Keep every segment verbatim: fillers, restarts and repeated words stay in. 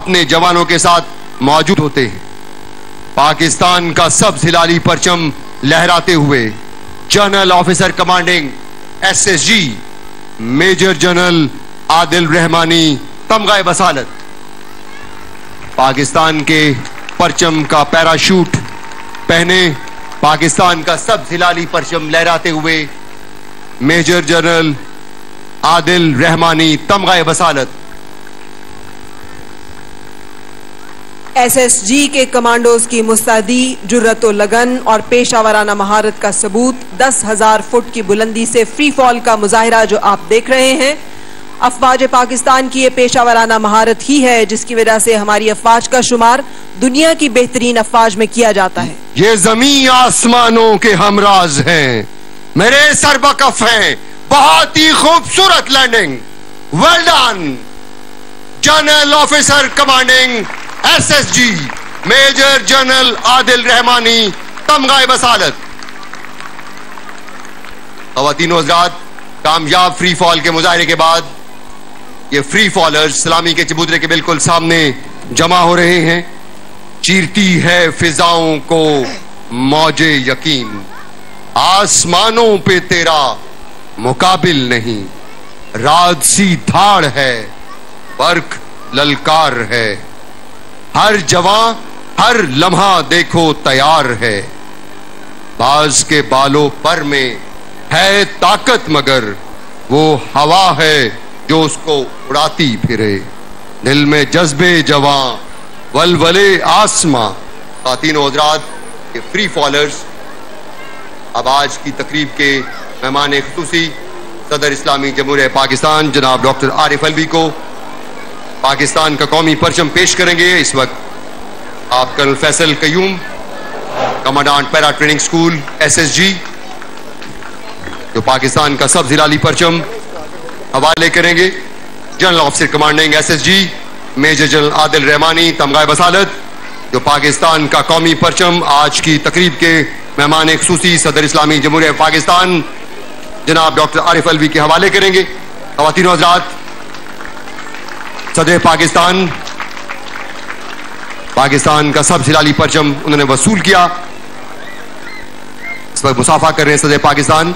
अपने जवानों के साथ मौजूद होते हैं। पाकिस्तान का सब हिलाली परचम लहराते हुए general officer commanding S S G major general Adil Rahmani तमगाए बसालत, पाकिस्तान के परचम का पैराशूट पहने पाकिस्तान का सब हिलाली परचम लहराते हुए मेजर जनरल आदिल रहमानी तमगाए बसालत। एसएसजी के कमांडोज की मुस्तैदी, जुर्रत व लगन और पेशावराना महारत का सबूत दस हजार फुट की बुलंदी से फ्री फॉल का मुजाहिरा जो आप देख रहे हैं। अफवाज पाकिस्तान की ये पेशावराना महारत ही है जिसकी वजह से हमारी अफवाज का शुमार दुनिया की बेहतरीन अफवाज में किया जाता है। ये जमीन आसमानों के हमराज हैं, मेरे सरबकफ हैं, बहुत ही खूबसूरत landing. Well done general officer commanding S S G major general Adil Rahmani तमगाए बसालत। ख़वातीन व हज़रात, कामयाब फ्री फॉल के मुजाहिरे के बाद ये फ्री फॉलर्स सलामी के चबूतरे के बिल्कुल सामने जमा हो रहे हैं। चीरती है फिजाओं को मौजे यकीन, आसमानों पे तेरा मुकाबिल नहीं। राजसी धाड़ है, बर्क ललकार है, हर जवां हर लम्हा देखो तैयार है। बाज के बालों पर में है ताकत मगर वो हवा है जो उसको उड़ाती फिरे। दिल में जज्बे जवां वलवले आसमां। ख़वातीन व हज़रात, ये फ्री फॉलर्स अब आज की तकरीब के मेहमान खुसूसी सदर इस्लामी जमहूरियत पाकिस्तान जनाब डॉक्टर आरिफ अलवी को पाकिस्तान का कौमी परचम पेश करेंगे। इस वक्त आप colonel Faisal Qayyum, commandant para training school S S G, जो पाकिस्तान का सब हिलाली परचम हवाले करेंगे। General officer commanding S S G major general Adil Rahmani तमगाए बसालत, जो पाकिस्तान का कौमी परचम आज की तकरीब के मेहमान खुसूसी सदर इस्लामी जमहूरियत पाकिस्तान जनाब डॉक्टर आरिफ अलवी के हवाले करेंगे। ख़वातीन व हज़रात, सदर पाकिस्तान पाकिस्तान का सब हिलाली परचम उन्होंने वसूल किया। इस वक्त मुसाफा कर रहे हैं सदर Pakistan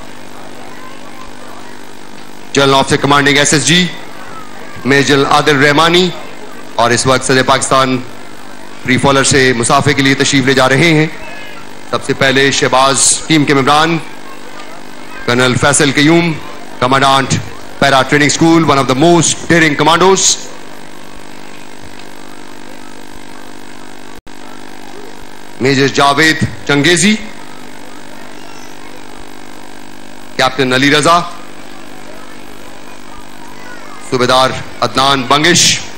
general officer commanding S S G major Adil Rahmani, और इस वक्त सदर पाकिस्तान फ्री फॉलर से मुसाफे के लिए तशरीफ ले जा रहे हैं। सबसे पहले शहबाज टीम के मेंबरान colonel Faisal Qayyum, commandant para training school, one of the most daring commandos, major Javed Changezi, captain Ali Raza, सूबेदार अदनान बंगिश,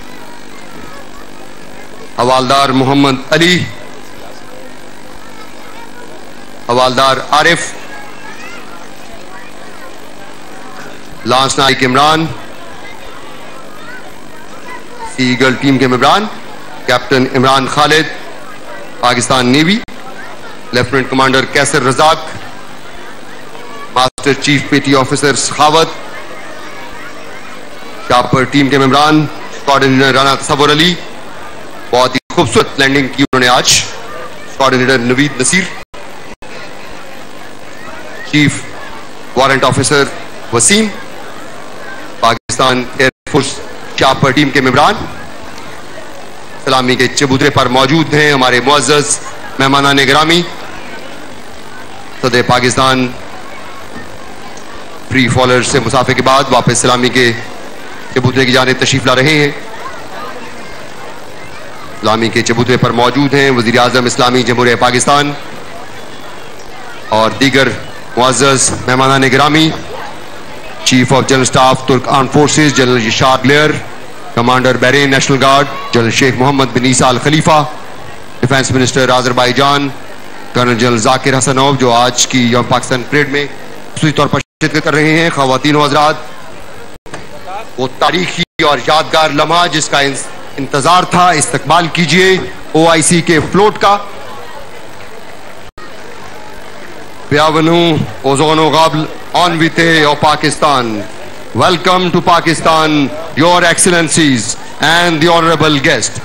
हवालदार मोहम्मद अली, हवालदार Arif, lance naik Imran, seagull team के मेंबरान captain Imran Khalid, Pakistan navy, lieutenant commander Kaiser Razzaq, master chief petty officer Sakhawat, शापर टीम के मेंबरान कोऑर्डिनेटर राना तसव्वुर अली, बहुत ही खूबसूरत लैंडिंग की उन्होंने आज, coordinator Naveed Naseer, chief warrant officer Waseem, Pakistan air force शापर टीम के मेंबरान सलामी के चबूतरे पर मौजूद हैं। हमारे मुअज़्ज़ज़ मेहमानान गिरामी, सदर पाकिस्तान फ्री फॉलर से मुसाफे के बाद वापस सलामी के चबूतरे की जानिब तशरीफ ला रहे हैं। सलामी के चबूतरे पर मौजूद हैं वज़ीर आज़म इस्लामी जमहूरियत पाकिस्तान और दीगर मुअज़्ज़ज़ मेहमानान गिरामी, chief of general staff Turk armed forces general Yasar Guler, commander Bahrain national guard general Sheikh Mohammed bin Isa Al Khalifa, defence minister Azerbaijan colonel general Zakir Hasanov, जो आज की यौम पाकिस्तान परेड में खुसूसी तौर पर शिरकत कर रहे हैं। ख़वातीन व हज़रात, वो तारीखी और यादगार लम्हा जिसका इंतजार था, इस्तकबाल कीजिए ओ आई सी के फ्लोट का। Bienvenue aux honorables invités au Pakistan. Welcome to Pakistan, Your Excellencies, and the honorable guest.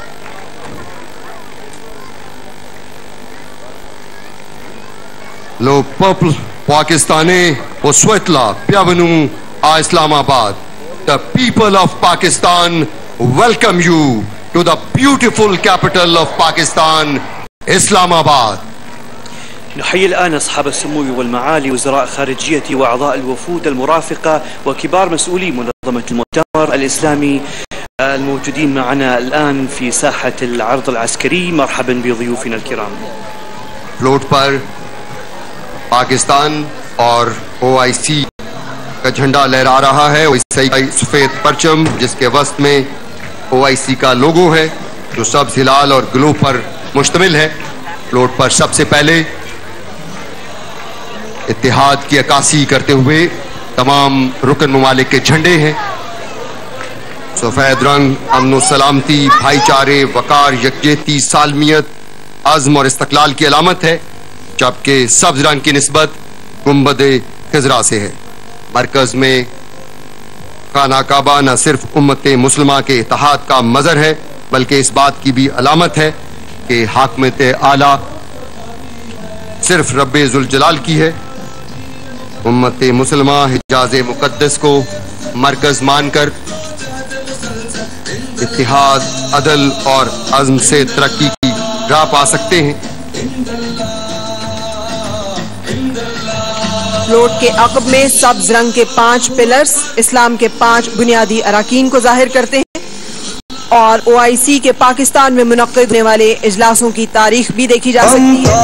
Lo Purple Pakistani Oswetla Pyavanu Islamabad. The people of Pakistan welcome you to the beautiful capital of Pakistan, Islamabad. نحيي الآن أصحاب السمو والمعالي وزراء خارجية وأعضاء الوفود المرافقة وكبار مسؤولي منظمة المؤتمر الإسلامي الموجودين معنا الآن في ساحة العرض العسكري. مرحبا بضيوفنا الكرام. Float पर पाकिस्तान और ओ आई सी का झंडा लहरा रहा है। OIC का सफेद परचम जिसके वस्त में ओ आई सी का लोगो है जो सब्ज हिलाल और ग्लोब पर मुश्तमिल है। फ्लोट पर सबसे पहले इत्तेहाद की अक्कासी करते हुए तमाम रुकन ममालिक के झंडे हैं। सफेद रंग अमन सलामती, भाईचारे, वकार, यकजहती, सालमियत, अज़्म और इस्तक़लाल की अलामत है, जबकि सब्ज रंग की निस्बत गुंबद खिज़रा से है। मरकज में खाना काबा न सिर्फ उम्मत मुस्लिमा के इत्तेहाद का मज़र है बल्कि इस बात की भी अलामत है कि हाकमियत आला सिर्फ रब्बे ज़ुल जलाल की है। उम्मत मुसलमा हिजाज मुक़द्दस को मरकज मानकर इत्तिहाद, अदल और अज़्म से तरक्की की राह पा सकते हैं। फ्लोट के अक़ब में सब्ज रंग के पांच पिलर्स इस्लाम के पांच बुनियादी अराकीन को जाहिर करते हैं और ओ आई सी के पाकिस्तान में मुनक़्क़िद होने वाले इजलासों की तारीख भी देखी जा सकती है।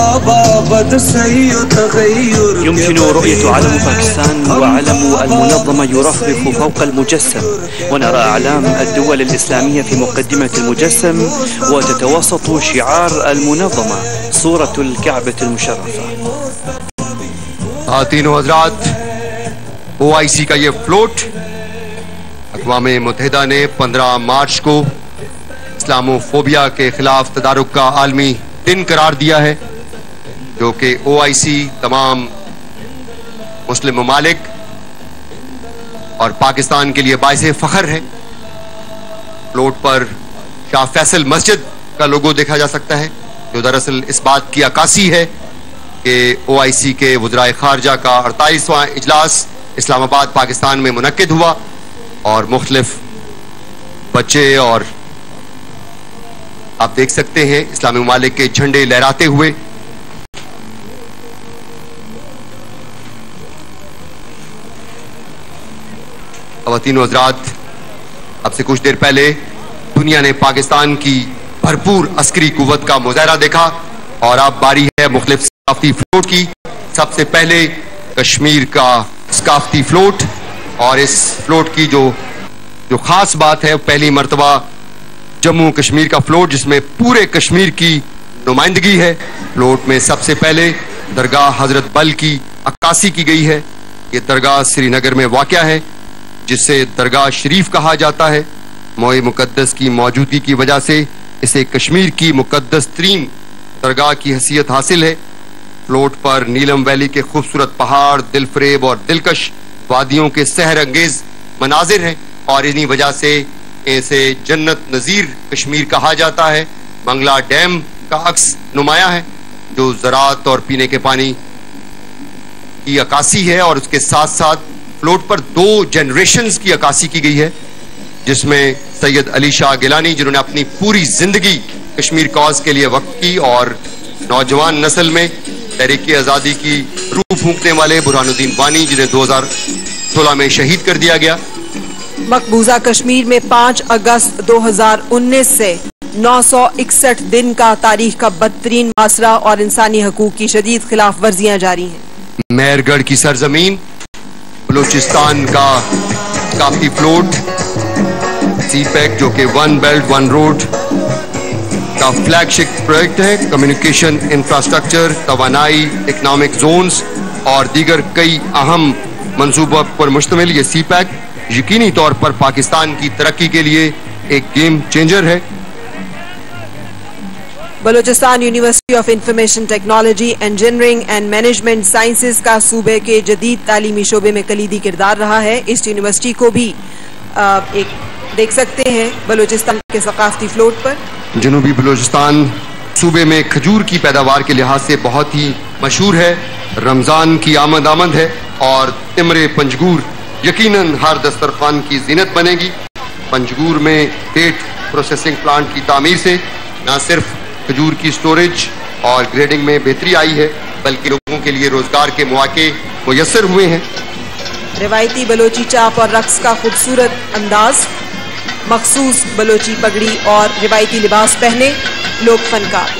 يمكن رؤية علم باكستان وعلم المنظمة يرفرف فوق المجسم، ونرى أعلام الدول الإسلامية في مقدمة المجسم، وتتوسط شعار المنظمة صورة الكعبة المشرفة. तीनों हजरात, ओ आई सी का ये फ्लोट अक़वाम मुत्तहिदा ने पंद्रह मार्च को इस्लामोफोबिया के खिलाफ तदारुक का आलमी दिन करार दिया है, जो कि ओ आई सी तमाम मुस्लिम ममालिक और पाकिस्तान के लिए बाइसे फ़ख्र है। फ्लोट पर शाह फैसल मस्जिद का लोगो देखा जा सकता है, जो दरअसल इस बात की अक्कासी है कि ओ आई सी के वज़राए ख़ारजा का अड़तालीसवां इजलास इस्लामाबाद पाकिस्तान में मुनक्किद हुआ और मुख्तलिफ बच्चे और आप देख सकते हैं इस्लामी ममालिक के झंडे लहराते हुए। ख़वातीन व हज़रात, अब से कुछ देर पहले दुनिया ने पाकिस्तान की भरपूर अस्करी कुव्वत का मुजाहरा देखा और अब बारी है मुख्तलिफ सकाफती फ्लोट की। सबसे पहले कश्मीर का सकाफती फ्लोट, और इस फ्लोट की जो जो खास बात है, पहली मर्तबा जम्मू कश्मीर का फ्लोट जिसमें पूरे कश्मीर की नुमाइंदगी है। फ्लोट में सबसे पहले दरगाह हजरत बल की अक्कासी की गई है। ये दरगाह श्रीनगर में वाक़या है जिसे दरगाह शरीफ कहा जाता है। मोए मुकद्दस की मौजूदगी की वजह से इसे कश्मीर की मुकद्दस तरीन दरगाह की हैसियत हासिल है। फ्लोट पर नीलम वैली के खूबसूरत पहाड़, दिलफरेब और दिलकश वादियों के सहर अंगेज मनाजिर हैं और इन्हीं वजह से इसे जन्नत नज़ीर कश्मीर कहा जाता है। मंगला डैम का अक्स नुमाया है जो ज़राअत और पीने के पानी की अक्कासी है, और उसके साथ साथ फ्लोट पर दो जनरेशन्स की अक्कासी की गई है, जिसमें सैयद अली शाह गिलानी जिन्होंने अपनी पूरी जिंदगी कश्मीर कॉज के लिए वक्फ की और नौजवान नस्ल में तहरीक आज़ादी की रूह फूंकने वाले बुरहानुद्दीन वानी जिन्हें दो हज़ार सोलह में शहीद कर दिया गया। मकबूजा कश्मीर में पाँच अगस्त दो हज़ार उन्नीस से नौ सौ इकसठ दिन का तारीख का बदतरीन मासरा और इंसानी हकूक की शदीद खिलाफ वर्जियाँ जारी हैं। मेहरगढ़ की सरजमीन, बलूचिस्तान का काफी फ्लोट, सी पैक जो कि वन बेल्ट वन रोड का फ्लैगशिप प्रोजेक्ट है। कम्युनिकेशन इंफ्रास्ट्रक्चर, तवानाई, इकनॉमिक जोन्स और दीगर कई अहम मंसूबों पर मुश्तमिल ये सी पैक यकीनी तौर पर पाकिस्तान की तरक्की के लिए एक गेम चेंजर है। Balochistan university of information technology, engineering and management sciences का सूबे के जदीद तालीमी शोबे में कलीदी किरदार रहा है। इस यूनिवर्सिटी को भी एक देख सकते हैं बलूचिस्तान के सकाफती फ्लोट पर। जनूबी बलूचिस्तान सूबे में खजूर की पैदावार के लिहाज से बहुत ही मशहूर है। रमजान की आमद आमद है और तिमरे पंजगूर यकीनन हर दस्तरखान की जीनत बनेगी। पंजगूर में डेट प्रोसेसिंग प्लांट की तामीर से न सिर्फ खजूर की स्टोरेज और ग्रेडिंग में बेहतरी आई है, बल्कि लोगों के लिए रोजगार के मौके मुयस्सर हुए हैं। रिवायती बलोची चाप और रक्स का खूबसूरत अंदाज, मखसूस बलोची पगड़ी और रिवायती लिबास पहने लोक फनकार।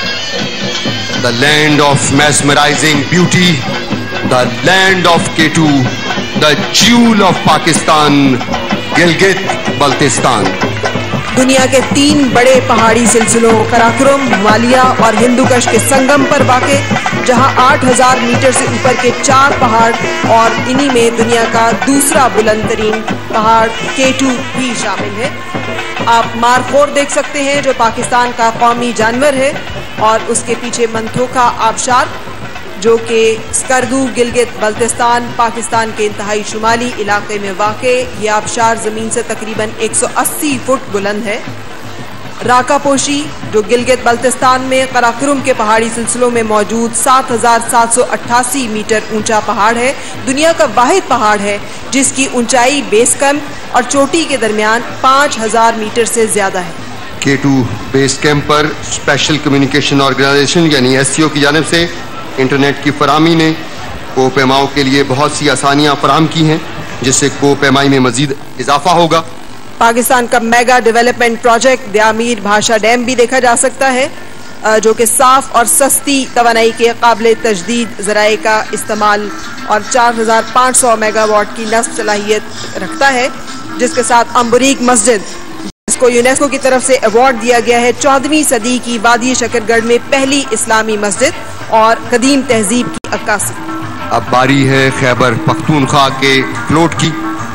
The land of mesmerizing beauty, the land of Ketu, the jewel of Pakistan, Gilgit Baltistan. दुनिया के तीन बड़े पहाड़ी सिलसिलों कराकोरम, हिमालय और हिंदुकुश के संगम पर वाक़े, जहां आठ हज़ार मीटर से ऊपर के चार पहाड़ और इन्हीं में दुनिया का दूसरा बुलंद तरीन पहाड़ केटू भी शामिल है। आप मारखोर देख सकते हैं जो पाकिस्तान का कौमी जानवर है, और उसके पीछे मंथोखा आबशार जो कि स्कर्दू गिलगित बल्तिस्तान पाकिस्तान के इंतहाई शुमाली इलाके में वाक़े ये आबशार ज़मीन से तकरीबन एक सौ अस्सी फुट बुलंद है। राकापोशी जो गिलगित बल्तिस्तान में कराकोरम के पहाड़ी सिलसिलों में मौजूद सात हजार सात सौ अट्ठासी मीटर ऊंचा पहाड़ है, दुनिया का वाहिद पहाड़ है जिसकी ऊंचाई बेस कैंप और चोटी के दरमियान पाँच हजार मीटर से ज्यादा है। केटू बेस कैंप पर स्पेशल कम्युनिकेशन ऑर्गेनाइजेशन यानी एस सी ओ की जानिब से इंटरनेट की फराहमी ने कोपेमाओं के लिए बहुत सी आसानियां फराहम की हैं, जिससे कोपेमाई में मजीद इजाफा होगा। पाकिस्तान का मेगा डेवलपमेंट प्रोजेक्ट दयामीर भाषा डैम भी देखा जा सकता है, जो कि साफ और सस्ती तवानाई के काबिल तजदीद ज़राए का इस्तेमाल और चार हजार पाँच सौ मेगावाट की नस्ब सलाहियत रखता है, जिसके साथ अम्बरीक मस्जिद जिसको यूनेस्को की तरफ से अवार्ड दिया गया है, चौदहवीं सदी की वादी शकरगढ़ में पहली इस्लामी मस्जिद और कदीम तहजीब की अक्कासी। अब बारी है खैबर पख्तूनख्वा के फ्लोट की।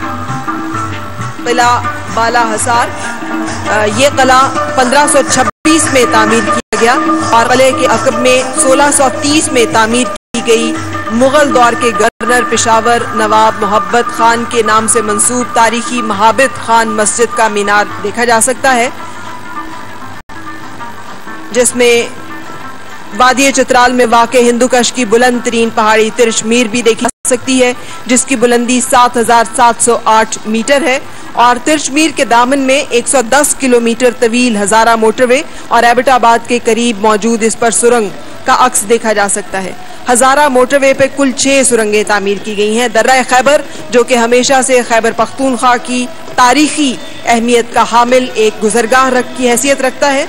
किला बाला हसार, ये किला पंद्रह सौ छब्बीस में तामीर किया गया और किले के अकब में सोलह सौ तीस में तामीर की गई मुगल दौर के गवर्नर पेशावर नवाब मोहब्बत खान के नाम से मंसूब तारीखी महाबिद खान मस्जिद का मीनार देखा जा सकता है, जिसमें वादी चित्राल में वाक़े हिंदुकुश की बुलंद तरीन पहाड़ी तिरशमीर भी देखी जा सकती है, जिसकी बुलंदी सात हजार सात सौ आठ मीटर है और तिरशमीर के दामन में एक सौ दस किलोमीटर तवील हजारा मोटरवे और एबटाबाद के करीब मौजूद इस पर सुरंग का अक्स देखा जा सकता है। हजारा मोटरवे पे कुल छह सुरंगें तामीर की गई हैं। दर्रा खैबर जो कि हमेशा से खैबर पख्तूनख्वा की तारीखी अहमियत का हामिल एक गुजरगाह की हैसियत रखता है।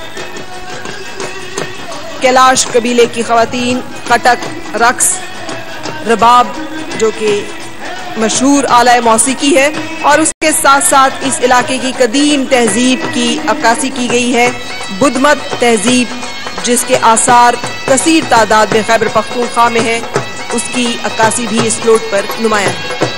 कैलाश कबीले की खवातीन खटक, रक्स, रबाब जो कि मशहूर आला मौसीकी है और उसके साथ साथ इस इलाके की कदीम तहजीब की अक्कासी की गई है। बुद्धमत तहजीब जिसके आसार कसीर तादाद में खैबर पख्तूनख्वा में है, उसकी अक्कासी भी इस फ्लोट पर नुमायां है।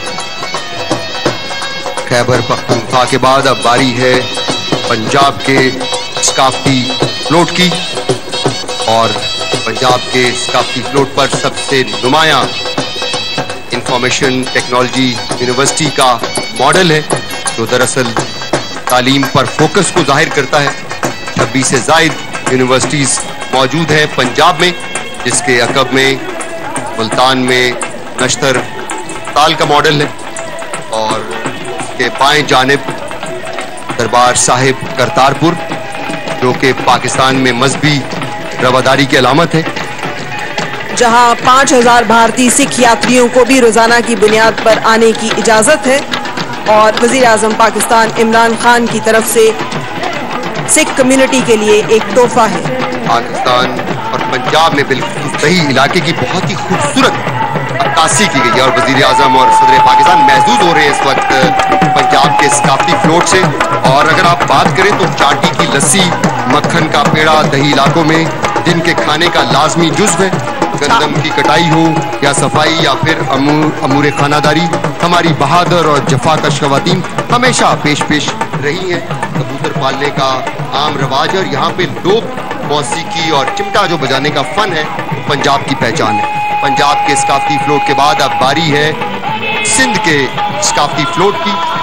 खैबर पख्तूनख्वा के बाद अब बारी है पंजाब के सकाफती फ्लोट की और पंजाब के सकाफती फ्लोट पर सबसे नुमायां इंफॉर्मेशन टेक्नोलॉजी यूनिवर्सिटी का मॉडल है, जो दरअसल तालीम पर फोकस को जाहिर करता है। छब्बीस से जायद यूनिवर्सिटीज मौजूद है पंजाब में, जिसके अकब में मुल्तान में नश्तर ताल का मॉडल है और उसके बाएं जानिब दरबार साहिब करतारपुर जो कि पाकिस्तान में मजहबी रवादारी की अलामत है, जहां पाँच हजार भारतीय सिख यात्रियों को भी रोजाना की बुनियाद पर आने की इजाजत है और वजीर आजम पाकिस्तान इमरान खान की तरफ से सिख कम्युनिटी के लिए एक तोहफा है। पाकिस्तान और पंजाब में बिल्कुल सही इलाके की बहुत ही खूबसूरत अक्कासी की गई है और वजीर आजम और सदर पाकिस्तान महसूस हो रहे हैं इस वक्त पंजाब के सकाफती फ्लोट से। और अगर आप बात करें तो चाटी की लस्सी, मक्खन का पेड़ा दही इलाकों में जिनके खाने का लाजमी जुज्व है, गंदम की कटाई हो या सफाई या फिर अमूर अमूर खानादारी, हमारी बहादुर और जफाकश खवातीन हमेशा पेश पेश रही हैं। कबूतर पालने का आम रवाज और यहाँ पे लोक मौसीकी और चिमटा जो बजाने का फन है पंजाब की पहचान है। पंजाब के सकाफती फ्लोट के बाद अब बारी है सिंध के सकाफती फ्लोट की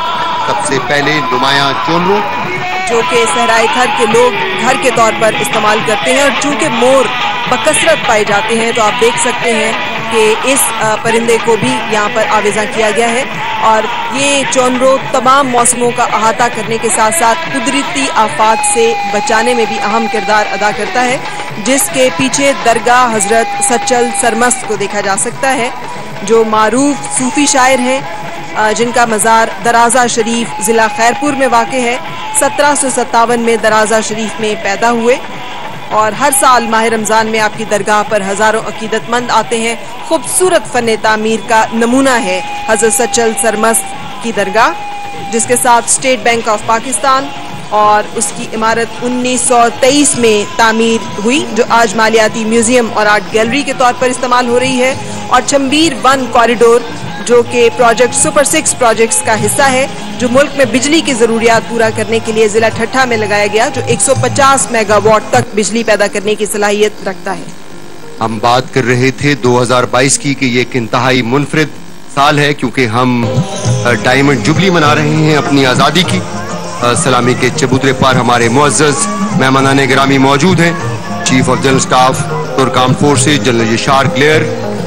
सबसे पहले नुमाया चोनरो, जो कि सहराए थर के लोग घर के तौर पर इस्तेमाल करते हैं, और चूंकि मोर बकसरत पाए जाते हैं तो आप देख सकते हैं कि इस परिंदे को भी यहाँ पर आवेज़ा किया गया है। और ये चोनरो तमाम मौसमों का अहाता करने के साथ साथ कुदरती आफात से बचाने में भी अहम किरदार अदा करता है, जिसके पीछे दरगाह हजरत सच्चल सरमस्त को देखा जा सकता है, जो मारूफ सूफी शायर हैं, जिनका मज़ार दराजा शरीफ ज़िला खैरपुर में वाक़ है। सत्रह सौ सत्तावन में दराजा शरीफ में पैदा हुए और हर साल माह रमज़ान में आपकी दरगाह पर हज़ारों अकीदतमंद आते हैं। खूबसूरत फ़न तामीर का नमूना है हज़रत सच्चल सरमस्त की दरगाह, जिसके साथ स्टेट बैंक ऑफ पाकिस्तान और उसकी इमारत उन्नीस सौ तेईस में तामीर हुई, जो आज मालियाती म्यूजियम और आर्ट गैलरी के तौर पर इस्तेमाल हो रही है। और चंबीर वन कॉरिडोर, जो कि प्रोजेक्ट सुपर सिक्स प्रोजेक्ट्स का हिस्सा है, जो मुल्क में बिजली की ज़रूरियात पूरा करने के लिए ज़िला ठट्ठा में लगाया गया, जो एक सौ पचास मेगावाट तक बिजली पैदा करने की सलाहियत रखता है। हम बात कर रहे थे दो हज़ार बाईस की कि ये एक इंतहाई मुनफरिद साल है, क्योंकि हम डायमंड जुबली मना रहे हैं अपनी आज़ादी की। सलामी के चबूतरे पर हमारे मुअज़्ज़ज़ मेहमानाने गिरामी मौजूद हैं। Chief of general staff Turk armed forces general Yasar Guler,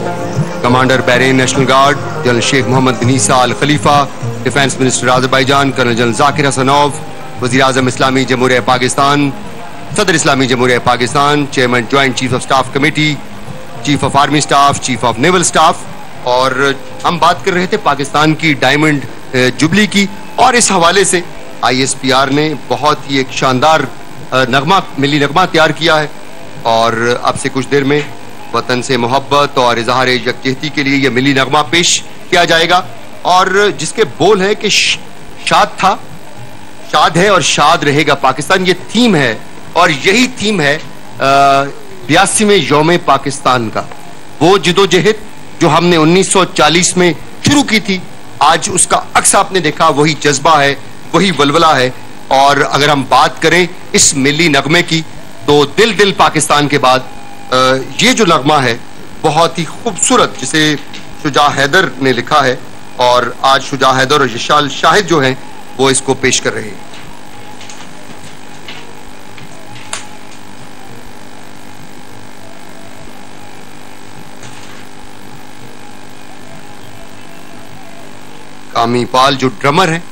commander Bahrain national guard general Sheikh Mohammed bin Isa Al Khalifa, defence minister Azerbaijan colonel general Zakir Hasanov, वज़ीर आज़म इस्लामी जमहूरियत पाकिस्तान, सदर इस्लामी जमहूरियत Pakistan, chairman joint chief of staff committee, chief of army staff, chief of naval staff. और हम बात कर रहे थे पाकिस्तान की डायमंड जुबली की, और इस हवाले से आई एस पी आर ने बहुत ही एक शानदार नगमा मिली नगमा तैयार किया है। और अब से कुछ देर में वतन से मोहब्बत और इजहार यकजहती के लिए यह मिली नगमा पेश किया जाएगा, और जिसके बोल है कि शाद था, शाद है और शाद रहेगा पाकिस्तान। ये थीम है, और यही थीम है बयासीवें यौम पाकिस्तान का। वो जिदोजहद जो हमने उन्नीस सौ चालीस में शुरू की थी, आज उसका अक्स आपने देखा, वही जज्बा है, वही वलवला है। और अगर हम बात करें इस मिली नगमे की, तो दिल दिल पाकिस्तान के बाद ये जो नगमा है बहुत ही खूबसूरत, जिसे शुजा हैदर ने लिखा है, और आज शुजा हैदर और यशाल शाहिद जो हैं वो इसको पेश कर रहे हैं। कामी पाल जो ड्रमर है,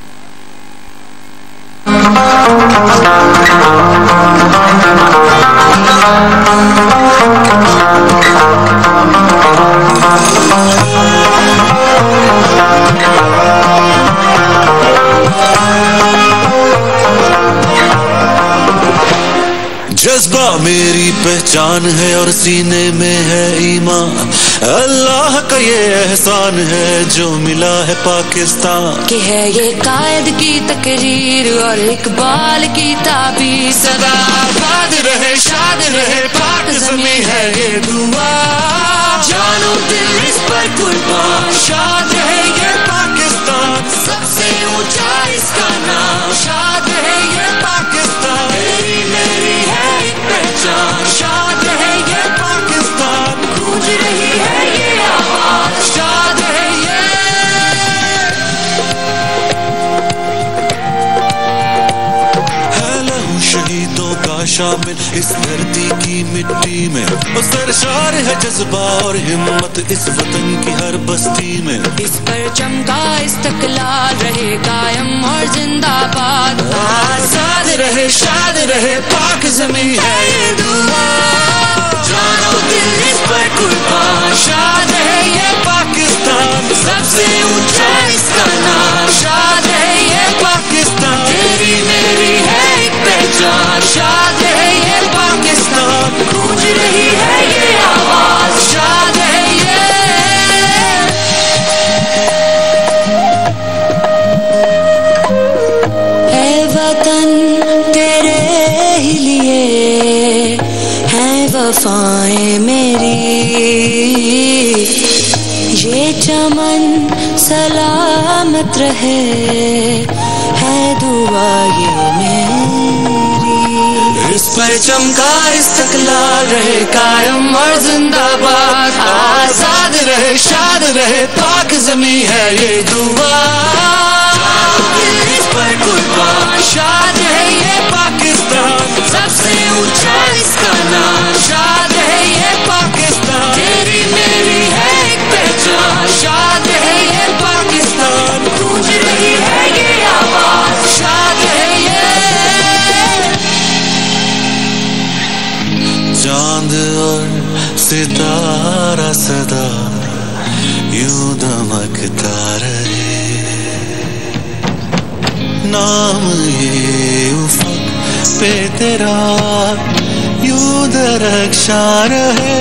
जज्बा मेरी पहचान है और सीने में है ईमान, अल्लाह का ये एहसान है जो मिला है पाकिस्तान कि है ये कायद की तकरीर और इकबाल की ताबीर। सदा आबाद रहे शाद रहे पाक ज़मीं है ये दुआ, जानो दिल इस पर कुर्बान। शाद है ये पाकिस्तान, सबसे ऊंचा इसका नाम। शाद है ये पाकिस्तान, मेरी मेरी है एक पहचान। शाद है ये पाकिस्तान, गूंज रही है ये आवाज। शाद है ये शहीदों का शामिल इस धरती की मिट्टी में, और सरशार है जज्बा और हिम्मत इस वतन की हर बस्ती में। इस पर चमका इस्तकलाल रहे कायम और जिंदाबाद। आजाद रहे शाद रहे पाक ज़मीं है ये दुआ, जानो दिल इस पर कुर्बान। शाद है ये पाकिस्तान, सबसे ऊंचा इसका नाम। शाद है ये पाकिस्तान, तेरी मेरी है एक पहचान। शाद है ये पाकिस्तान, गूंज रही है ये आवाज। शाद है ये ऐ वतन तेरे ही लिए है वफाएं मेरी, ये चमन सलामत रहे है दुआ ये मेरी। इस पर चमका इस्तकलाल रहे कायम और जिंदाबाद। आजाद रहे शाद रहे पाक ज़मीं है ये दुआ। कुर्बान, शाद है ये पाकिस्तान, सबसे ऊंचा इसका नाम। शाद है ये पाकिस्तान, तेरी मेरी है एक पहचान। शाद है ये पाकिस्तान, गूंज रही है ये आवाज। शाद है ये। चांद और सितारा सदा यूं दमकता रहे, नाम ये उफ़क़ पे तेरा यूं दरख्शां रहे।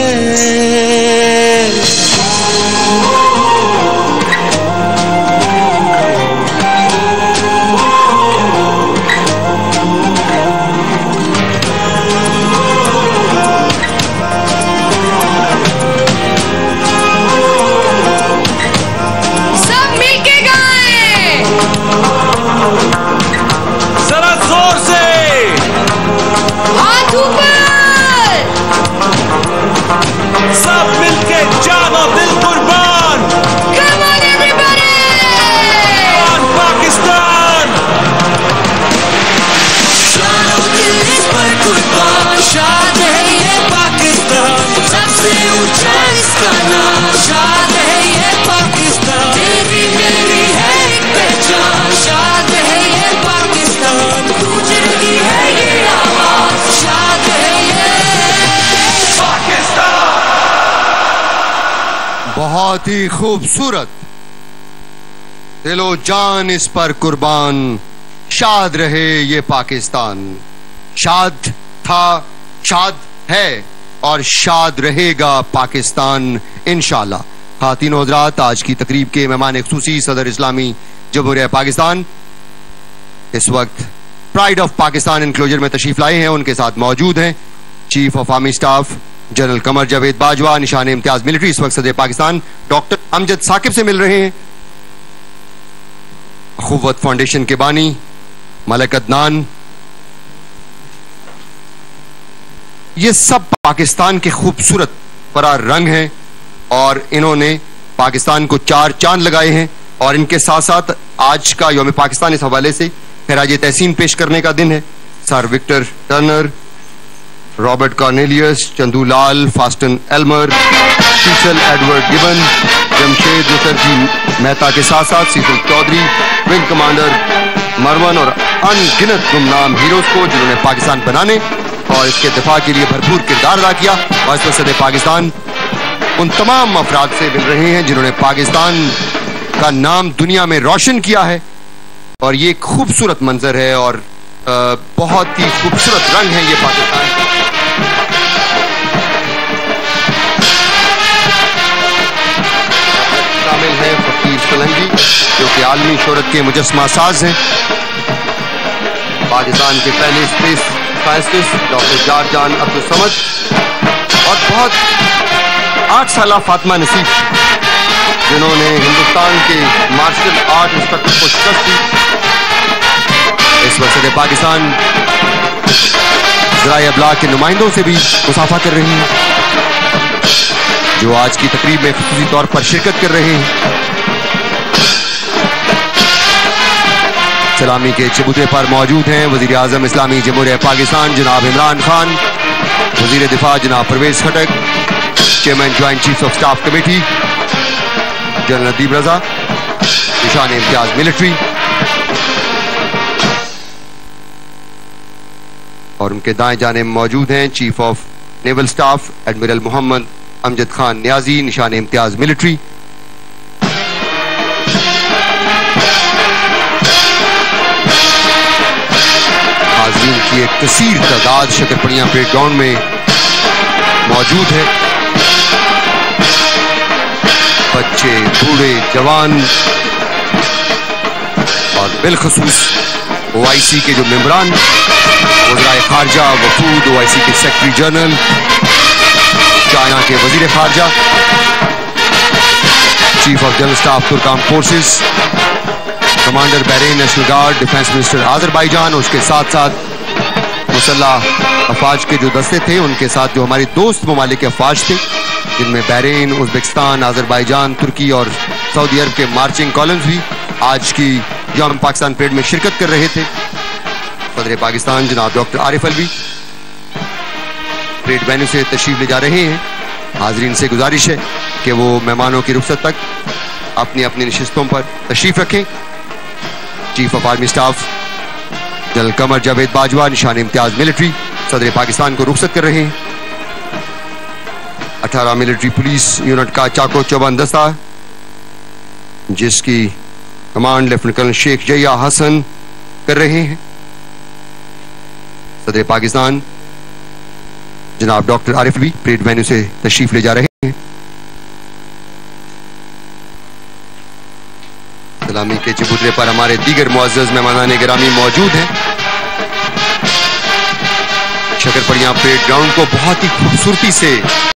बहुत ही खूबसूरत, दिलो जान इस पर कुर्बान, शाद रहे ये पाकिस्तान। शाद था, शाद है और शाद रहेगा पाकिस्तान इंशाल्लाह। खातिन हज़रात, आज की तकरीब के मेहमान ख़ुसूसी सदर इस्लामी जमहूरियत पाकिस्तान इस वक्त प्राइड ऑफ पाकिस्तान इनक्लोजर में तशरीफ लाए हैं। उनके साथ मौजूद हैं chief of army staff general Qamar Javed Bajwa, Nishan Imtiaz military इस वक्त सदर पाकिस्तान डॉक्टर अमजद साकिब से मिल रहे हैं। अखुव्वत फाउंडेशन के बानी मलिक अदनान, ये सब पाकिस्तान के खूबसूरत बड़ा रंग हैं और इन्होंने पाकिस्तान को चार चांद लगाए हैं। और इनके साथ साथ आज का यौम पाकिस्तान इस हवाले से खराज तहसीन पेश करने का दिन है। Sir Victor Turner, Robert Cornelius, Chandulal, फास्टन Elmer, Cecil Edward Gibbon, Jamshed Mukherjee Mehta के साथ साथ Cecil Chaudhry, wing commander Mervyn और अनगिनत गुमनाम हीरोज को जिन्होंने पाकिस्तान बनाने और इसके दिफा के लिए भरपूर किरदार अदा किया। और इस वक्त पाकिस्तान उन तमाम अफराद से मिल रहे हैं जिन्होंने पाकिस्तान का नाम दुनिया में रोशन किया है। और ये खूबसूरत मंजर है और आ, बहुत ही खूबसूरत रंग है ये पाकिस्तान। शामिल है फकीर सोलंकी जो कि आलमी शोहरत के मुजस्समा साज हैं। पाकिस्तान के पहले स्पेस साइंटिस्ट डॉक्टर जारजान अब्दुल समद और बहुत आठ साल फातिमा नसीब जिन्होंने हिंदुस्तान के मार्शल आर्ट इंस्ट्रक्टर को शिकस्त दी। इस वक्त पाकिस्तान ज़राए अबलाग के नुमाइंदों से भी मुसाफा कर रही हैं जो आज की तकरीब में ख़ुसूसी तौर पर शिरकत कर रहे हैं। सलामी के चबूतरे पर मौजूद हैं वज़ीर आज़म इस्लामी जमहूरियत पाकिस्तान जनाब इमरान खान, वज़ीर दिफा जनाब Pervez Khattak, chairman joint chief of staff committee general Nadeem Raza, Nishan Imtiaz military, और उनके दाएं जाने में मौजूद हैं chief of naval staff admiral Mohammad Amjad Khan Niazi, Nishan Imtiaz military. हाज़रीन की एक कसीर तादाद शकरपड़ियां परेड ग्राउंड में मौजूद है। बच्चे, बूढ़े, जवान और बिलखसूस ओआईसी के जो मेंबरान, वज़ीर खारजा, वफूद, ओआईसी के सेक्रेटरी जनरल, चाइना के वजीर खारजा, चीफ ऑफ जनरल स्टाफ तुर्काम forces, commander Bahrain national guard, defence minister Azerbaijan, उसके साथ साथ मुसल्लह अफवाज के जो दस्ते थे उनके साथ जो हमारे दोस्त ममालिक के अफवाज थे जिनमें बहरीन, उज़्बेकिस्तान, आज़रबाईजान, तुर्की और सऊदी अरब के मार्चिंग कॉलम्स भी आज की यौम पाकिस्तान परेड में शिरकत कर रहे थे। सदर पाकिस्तान जनाब doctor Arif Alvi parade venue से तशरीफ ले जा रहे हैं। हाजरीन से गुजारिश है कि वो मेहमानों की रुखसत तक अपनी अपनी नशिस्तों पर तशरीफ रखें। Chief of army staff general Qamar Javed Bajwa Nishan Imtiaz military सदर पाकिस्तान को रुखसत कर रहे हैं। अठारह मिलिट्री पुलिस यूनिट का चाको चौबंद दस्ता जिसकी command lieutenant colonel Sheikh Zia Hasan कर रहे हैं। सदर पाकिस्तान जनाब doctor Arif Alvi parade venue से तशरीफ ले जा रहे हैं। सलामी के चबूतरे पर हमारे दीगर मुअज़्ज़ज़ मेहमानान गिरामी मौजूद हैं। शकरपड़ियां परेड ग्राउंड को बहुत ही खूबसूरती से